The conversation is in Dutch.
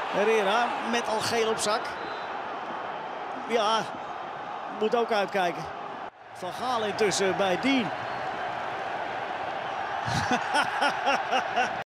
Herrera met al geel op zak. Ja, moet ook uitkijken. Van Gaal intussen bij Dean.